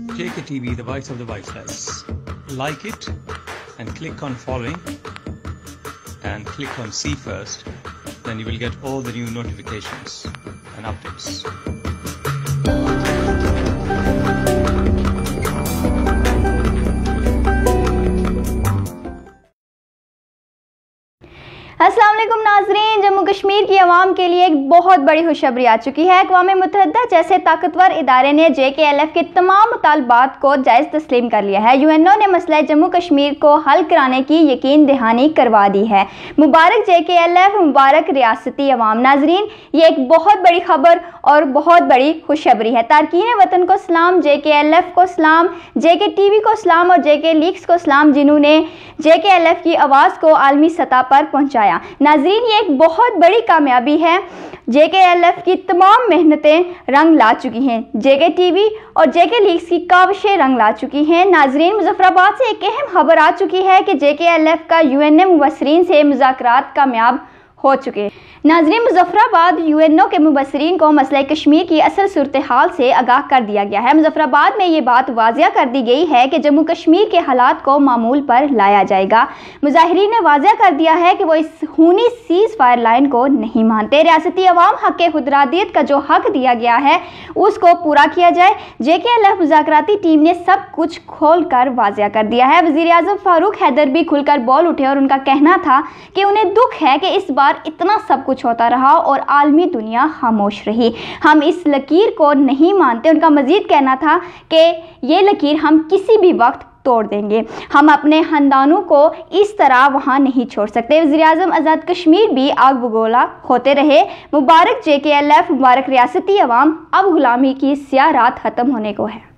JKTV, the voice of the voiceless. Like it and click on following and click on see first, then you will get all the new notifications and updates. अस्सलाम वालेकुम नाज़रीन, जम्मू कश्मीर की आवाम के लिए एक बहुत बड़ी खुशखबरी आ चुकी है। अक़वाम मुत्तहिदा जैसे ताकतवर इदारे ने JKLF के तमाम मुतालबात को जायज़ तस्लीम कर लिया है। UNO ने मसला जम्मू कश्मीर को हल कराने की यकीन दहानी करवा दी है। मुबारक JKLF, मुबारक रियासती अवाम। नाज़रीन, ये एक बहुत बड़ी खबर और बहुत बड़ी खुशखबरी है। तारकीन वतन को सलाम, JKLF को सलाम, JKTV को सलाम और JK लीक्स को सलाम, जिन्होंने JKLF की आवाज़ को आलमी सतह पर पहुँचाया। नाज़रीन, ये एक बहुत बड़ी कामयाबी है। JKLF की तमाम मेहनतें रंग ला चुकी हैं। JKTV और JK लीक्स की काविशें रंग ला चुकी हैं। नाज़रीन, मुज़फ़्फ़राबाद से एक अहम खबर आ चुकी है कि JKLF का UNO मुबस्सरीन से मुज़ाकरात कामयाब हो चुके हैं। नाज़रीन, मुज़फ़्फ़राबाद UNO के मुबस्सरीन को मसला कश्मीर की असल सूरत हाल से आगाह कर दिया गया है। मुज़फ़्फ़राबाद में ये बात वाज़िया कर दी गई है कि जम्मू कश्मीर के हालात को मामूल पर लाया जाएगा। मुज़ाहिरीन ने वाज़िया कर दिया है कि वो इस खूनी सीज़ फायर लाइन को नहीं मानते। रियासती अवाम हक़ खुदरादियत का जो हक़ दिया गया है उसको पूरा किया जाए। JKLF मुज़ाकराती टीम ने सब कुछ खोल कर वाज़िया कर दिया है। वज़ीर आज़म फ़ारूक हैदर भी खुलकर बोल उठे और उनका कहना था कि उन्हें दुख है कि इस बार इतना सब कुछ होता रहा और आलमी दुनिया खामोश रही। हम इस लकीर को नहीं मानते। उनका मजीद कहना था कि ये लकीर हम किसी भी वक्त तोड़ देंगे। हम अपने खानदानों को इस तरह वहाँ नहीं छोड़ सकते। वज़ीर आज़म आज़ाद कश्मीर भी आग बगोला होते रहे। मुबारक JKLF, मुबारक रियासती अवाम। अब गुलामी की स्याह रात ख़त्म होने को है।